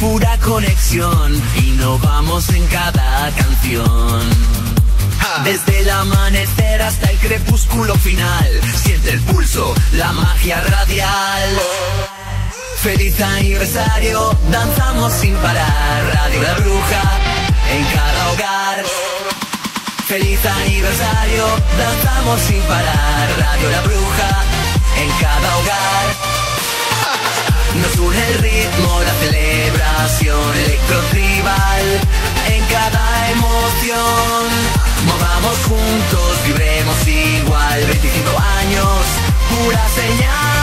pura conexión, innovamos en cada canción. Desde el amanecer hasta el crepúsculo final, siente el pulso, la magia radial. Feliz aniversario, danzamos sin parar, Radio La Bruja en cada hogar. Feliz aniversario, danzamos sin parar, Radio La Bruja en cada hogar. Nos une el ritmo, la celebración, electro tribal en cada emoción. Movamos juntos, vibremos igual, 25 años, pura señal.